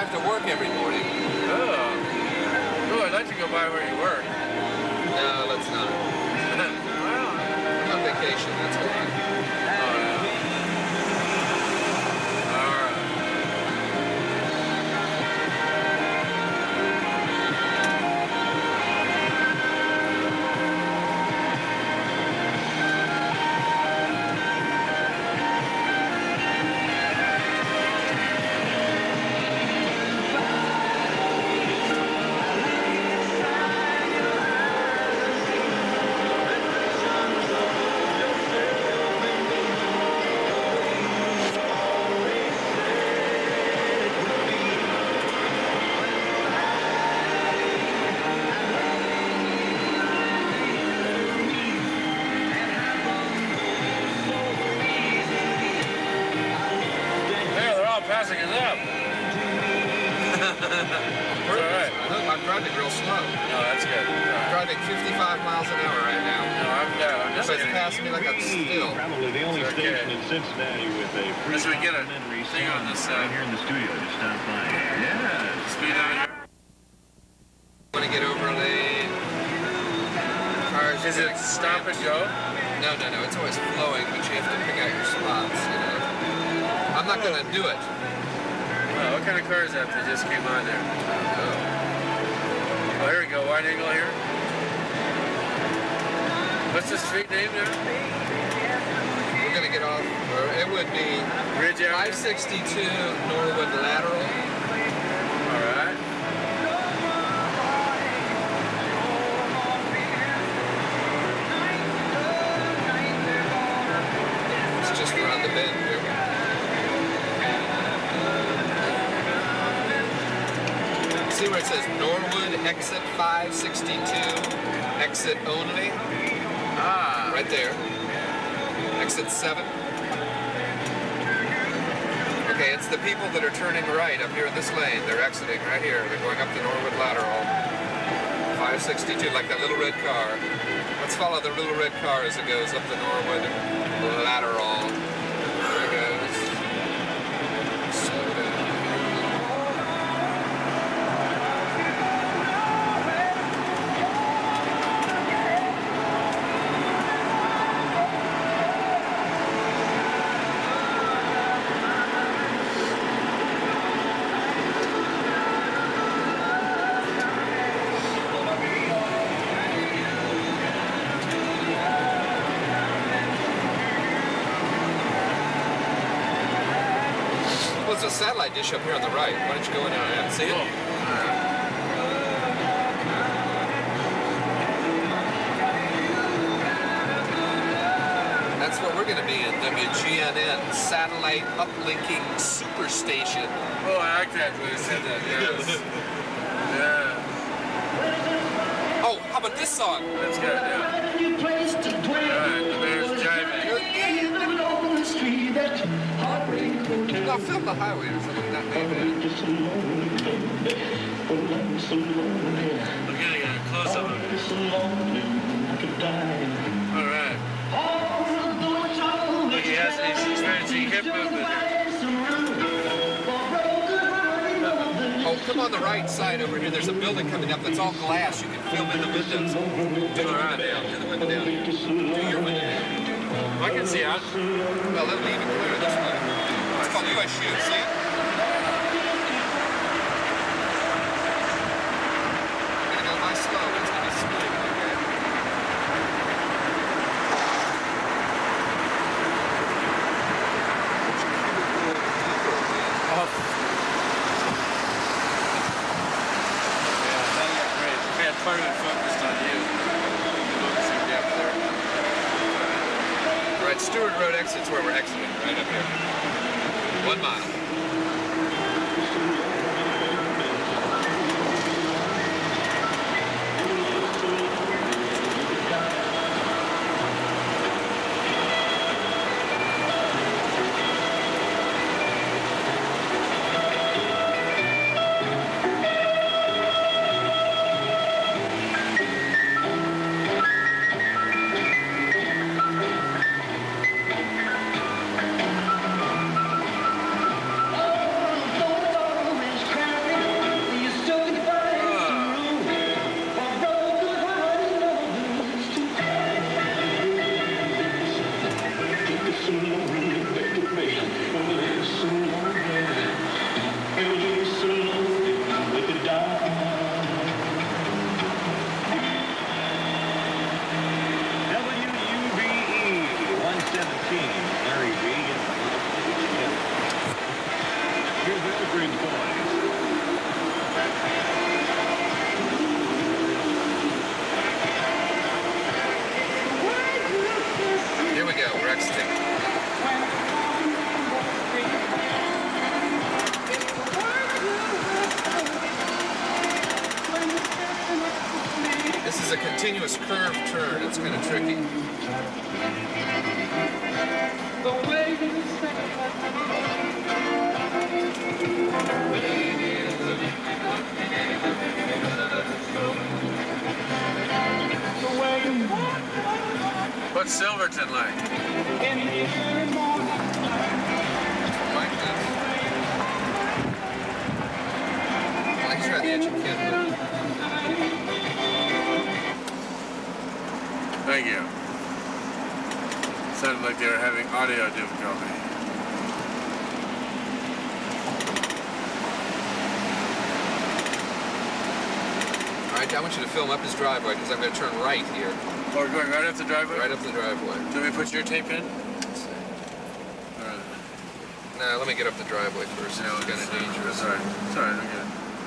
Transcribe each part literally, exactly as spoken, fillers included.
drive to work every morning. Oh. Oh, I'd like to go by where you work. No, let's not. Well, I'm on vacation, that's why. oh, yeah. All right. Passing us up. All right. I'm driving real slow. No, that's good. I'm driving fifty-five miles an hour right now. No, I'm, uh, I'm just But it's getting... passing me like I'm still. Probably the only It's okay. station in Cincinnati with a free As we get a complimentary thing on this side. right here in the studio. Just stop by. Yeah. Speed on here. Want to get over lane. Cars. Is it stop and go? No, no, no. It's always flowing, but you have to pick out your spots, you know. I'm not going to do it. Oh, what kind of car is that that just came on there? Oh, here we go. Wide angle here. What's the street name there? We're going to get off, or it would be Ridge Avenue? five sixty-two Norwood Lateral. All right. It's just around the bend here. See where it says Norwood exit five sixty-two, exit only? Ah. Right there. Exit seven. Okay, it's the people that are turning right up here in this lane. They're exiting right here. They're going up the Norwood Lateral. five sixty-two, like that little red car. Let's follow the little red car as it goes up the Norwood Lateral. There it goes. Slow down. There's a satellite dish up here on the right. Why don't you go in on that? See it? Oh. That's what we're going to be in, W G N N, Satellite Uplinking Superstation. Oh, I like that when you said that, yes. Yeah. Oh, how about this song? That's good, yeah. Alright, the bear's jiving. No, film the highway or something like that, maybe. I'm getting a close-up of it. Alright. Look, he has, he's experiencing hip movement here. Oh, come on the right side over here. There's a building coming up that's all glass. You can film in the windows. Do the window down. Do the window down. Do your window down. I can see out. Well, it'll even clear this way. It's called U S U, see it? I'm going to go nice slow. It's going to be smooth, okay? Oh. Yeah, that got great. We had part of it focused on you. Focusing depth there. All right, Stewart Road exit's where we're exiting, right up here. One mile. kind of tricky. What's Silverton like? Like that. I can try the edge of Kent. Thank you. Sounded like they were having audio difficulty. All right, I want you to film up his driveway because I'm going to turn right here. Oh, we're going right up the driveway? Right up the driveway. Do we put your tape in? Let's see. All right. Nah, let me get up the driveway first. No, It's kind of dangerous. Sorry. Sorry, I get it.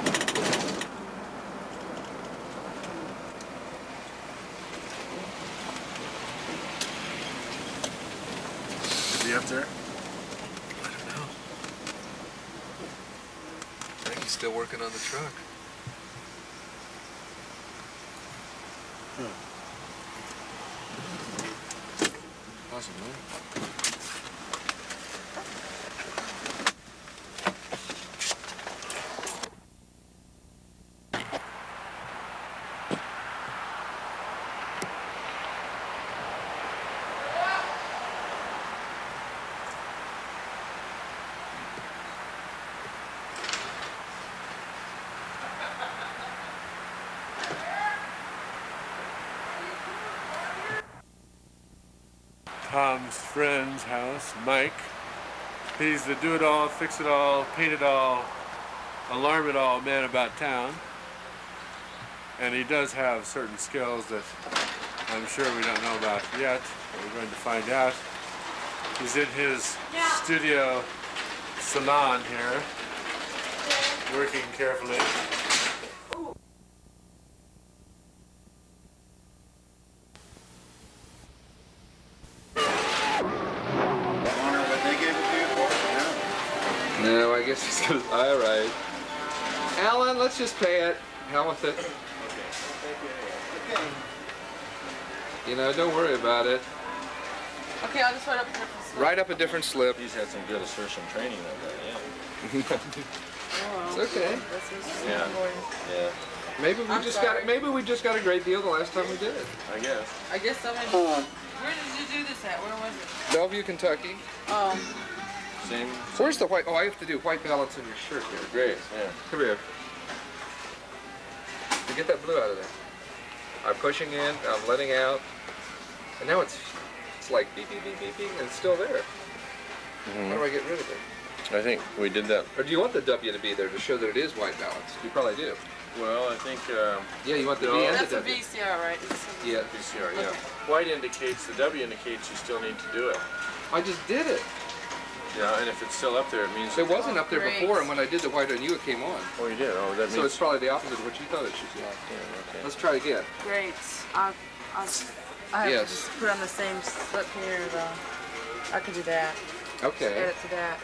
Is he up there? I don't know. I think he's still working on the truck. Hmm. Possibly. Tom's friend's house, Mike. He's the do-it-all, fix-it-all, paint-it-all, alarm-it-all man about town. And he does have certain skills that I'm sure we don't know about yet, but we're going to find out. He's in his studio salon here, working carefully. No, I guess he's gonna. All right. Alan, let's just pay it. Hell with it. Okay. You know, don't worry about it. Okay, I'll just write up a different slip. Write up a different slip. He's had some good assertion training of that, yeah. Oh, It's okay. That's interesting. Yeah. Yeah, Maybe we I'm just sorry. got. Maybe we just got a great deal the last time we did it. I guess. I guess somebody. Where did you do this at? Where was it? Bellevue, Kentucky. Um, Same. Where's the white? Oh, I have to do white balance in your shirt here. Great, yeah. Come here. You get that blue out of there. I'm pushing in. I'm letting out. And now it's it's like beep beep beep beep beep, and it's still there. Mm-hmm. How do I get rid of it? I think we did that. Or do you want the W to be there to show that it is white balance? You probably do. Well, I think um, Yeah, you want the No, V and that's the a W. V C R, right? It's a- Yeah. V C R, yeah. Okay. White indicates, the W indicates you still need to do it. I just did it. Yeah, and if it's still up there, it means... It wasn't up there Great. before, and when I did the white on you, it came on. Oh, you did? Oh, that So means... it's probably the opposite of what you thought it should be. Yeah, okay. Let's try again. Great. I'll, I'll, I have Yes. to just put on the same slip here. The, I could do that. Okay. Add it to that.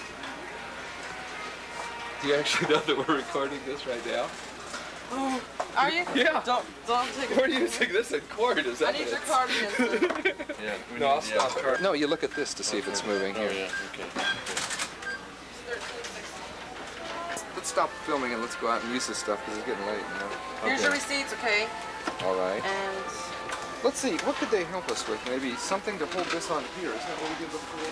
Do you actually know that we're recording this right now? Oh, are you? Yeah. Don't don't take. We're using this in court, is I that need it? your card again. Yeah, we No, I'll need- yeah, stop car- it. No, you look at this to see if it's moving Oh, here. yeah, okay. Let's stop filming and let's go out and use this stuff because it's getting late now. Here's Okay. your receipts, okay? All right. And Let's see, what could they help us with? Maybe something to hold this on here. Isn't that what we did before?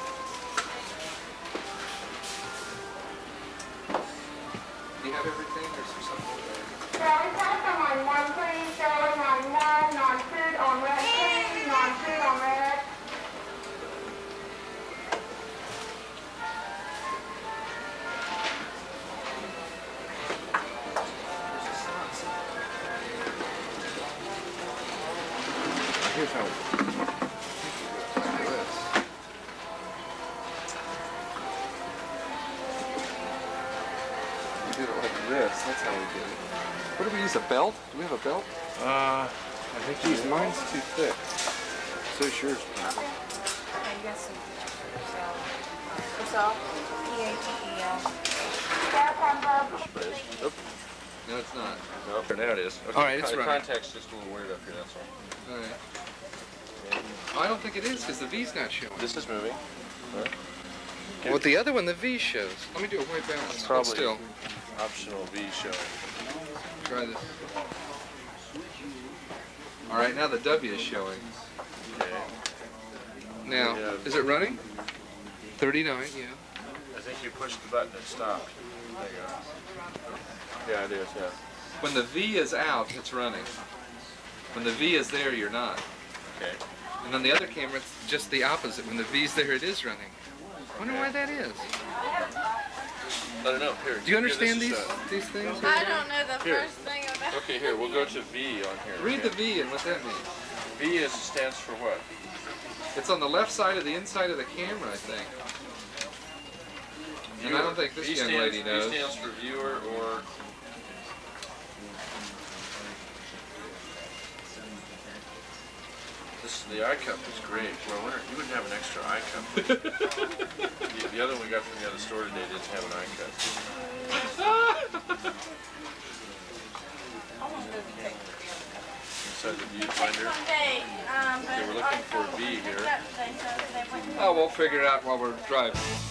Do you have everything or is there something there? Non-food on one, please. Going on one, non-food on red, please. Non-food on red. Here's how. We did it like this. That's how we did it. What do we use? A belt? Do we have a belt? Uh, I think Geez, mine's too thick. so's yours. Okay, you got some yourself. Yourself? P A T E L. Step on the Oop. No, it's not. No, for now it is. Okay. All right, it's the running. contact's just a little weird up here, that's all. All right. Oh, I don't think it is because the V's not showing. This is moving. Right. Well, with the other one, the V shows. Let me do a white balance. It's Hold probably still. optional V showing. Try this. All right, now the W is showing. Okay. Now, Yeah. is it running? thirty-nine, yeah. I think you pushed the button and stopped. There you go. Yeah, it is, yeah. When the V is out, it's running. When the V is there, you're not. Okay. And on the other camera, it's just the opposite. When the V's there, it is running. I wonder why that is. I don't know. Here. Do you understand here, these this is, uh, these things? I don't know the Here. first thing about Okay, here, we'll go to V on here. Read the okay? V and what that means. V is, stands for what? It's on the left side of the inside of the camera, I think. And I don't think this V young stands, lady knows. V stands for viewer or... This, the I cup is great. Well, I wonder, you wouldn't have an extra I cup. the, the other one we got from the other store today didn't have an I cup. Inside the viewfinder. Sunday, um, Okay, we're looking for V here. Oh, we'll figure it out while we're driving.